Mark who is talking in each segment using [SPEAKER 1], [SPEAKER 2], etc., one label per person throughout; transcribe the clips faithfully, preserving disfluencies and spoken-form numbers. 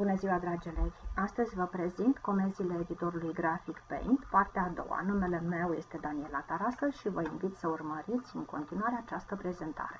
[SPEAKER 1] Bună ziua, dragi elevi! Astăzi vă prezint comenzile editorului grafic Paint, partea a doua. Numele meu este Daniela Tarasă și vă invit să urmăriți în continuare această prezentare.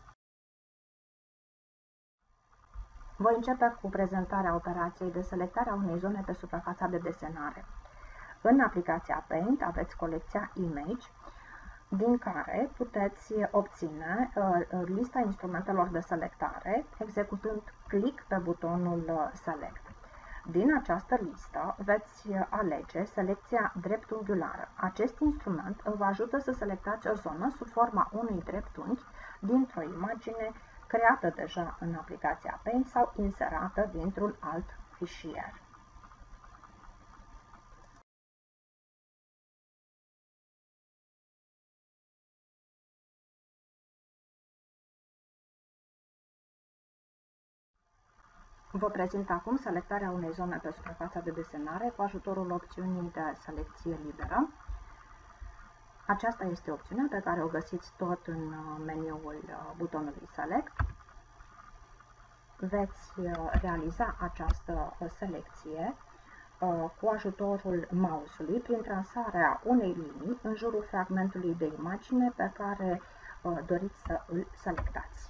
[SPEAKER 1] Voi începe cu prezentarea operației de selectare a unei zone pe suprafața de desenare. În aplicația Paint aveți colecția Image, din care puteți obține uh, lista instrumentelor de selectare, executând click pe butonul Select. Din această listă veți alege selecția dreptunghiulară. Acest instrument vă ajută să selectați o zonă sub forma unui dreptunghi dintr-o imagine creată deja în aplicația Paint sau inserată dintr-un alt fișier. Vă prezint acum selectarea unei zone pe suprafața de desenare cu ajutorul opțiunii de selecție liberă. Aceasta este opțiunea pe care o găsiți tot în meniul butonului Select. Veți realiza această selecție cu ajutorul mouse-ului prin trasarea unei linii în jurul fragmentului de imagine pe care doriți să îl selectați.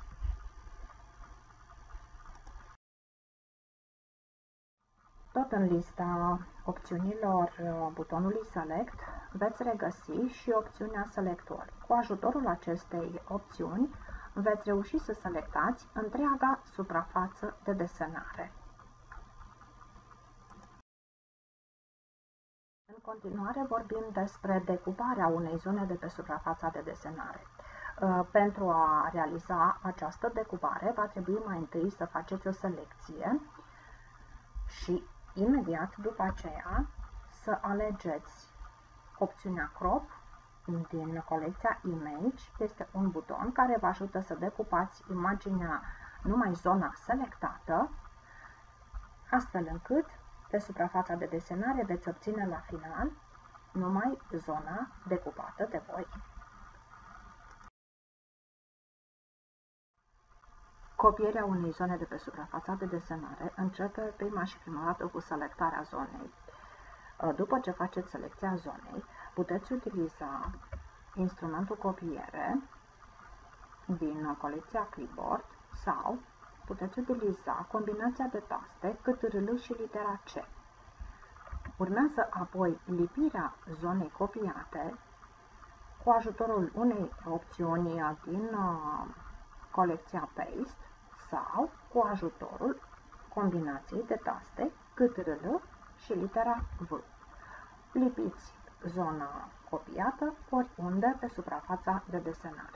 [SPEAKER 1] Tot în lista opțiunilor butonului Select veți regăsi și opțiunea Selector. Cu ajutorul acestei opțiuni veți reuși să selectați întreaga suprafață de desenare. În continuare vorbim despre decuparea unei zone de pe suprafața de desenare. Pentru a realiza această decupare va trebui mai întâi să faceți o selecție și imediat după aceea să alegeți opțiunea Crop din colecția Image. Este un buton care vă ajută să decupați imaginea numai zona selectată, astfel încât pe suprafața de desenare veți obține la final numai zona decupată de voi. Copierea unei zone de pe suprafața de desenare începe prima și prima dată cu selectarea zonei. După ce faceți selecția zonei, puteți utiliza instrumentul copiere din colecția Clipboard sau puteți utiliza combinația de taste C T R L și litera C. Urmează apoi lipirea zonei copiate cu ajutorul unei opțiuni din colecția Paste sau cu ajutorul combinației de taste C T R L și litera V. Lipiți zona copiată oriunde pe suprafața de desenare.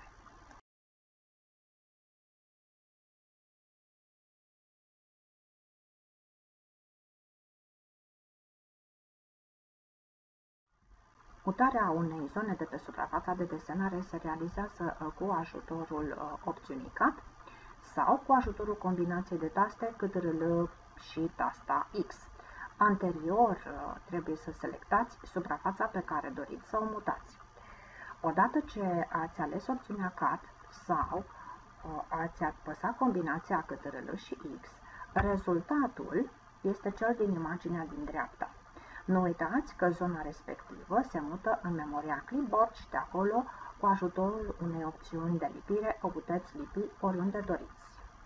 [SPEAKER 1] Mutarea unei zone de pe suprafața de desenare se realizează cu ajutorul opțiunii Cut sau cu ajutorul combinației de taste C T R L și tasta X. Anterior, trebuie să selectați suprafața pe care doriți să o mutați. Odată ce ați ales opțiunea Cut sau ați apăsat combinația C T R L și X, rezultatul este cel din imaginea din dreapta. Nu uitați că zona respectivă se mută în memoria Clipboard și de acolo, cu ajutorul unei opțiuni de lipire, o puteți lipi oriunde doriți.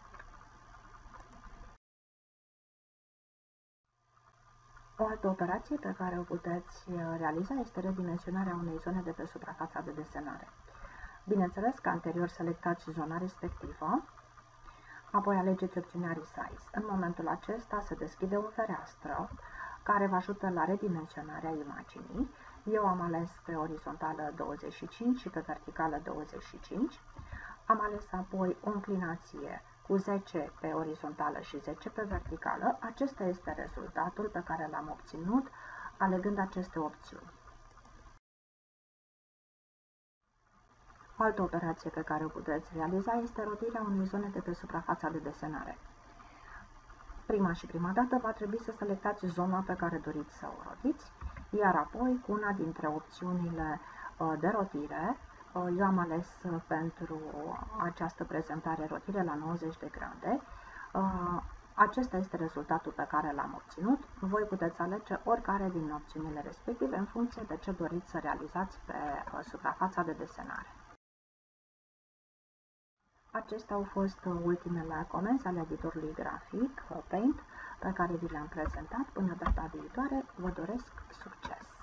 [SPEAKER 1] O altă operație pe care o puteți realiza este redimensionarea unei zone de pe suprafața de desenare. Bineînțeles că anterior selectați zona respectivă, apoi alegeți opțiunea Resize. În momentul acesta se deschide o fereastră care vă ajută la redimensionarea imaginii. Eu am ales pe orizontală douăzeci și cinci și pe verticală douăzeci și cinci. Am ales apoi o înclinație cu zece pe orizontală și zece pe verticală. Acesta este rezultatul pe care l-am obținut alegând aceste opțiuni. O altă operație pe care o puteți realiza este rotirea unei zone de pe suprafața de desenare. Prima și prima dată va trebui să selectați zona pe care doriți să o rotiți, iar apoi cu una dintre opțiunile de rotire, eu am ales pentru această prezentare rotire la nouăzeci de grade, Acesta este rezultatul pe care l-am obținut. Voi puteți alege oricare din opțiunile respective în funcție de ce doriți să realizați pe suprafața de desenare. Acestea au fost ultimele comenzi ale editorului grafic Paint pe care vi le-am prezentat. Până data viitoare, vă doresc succes!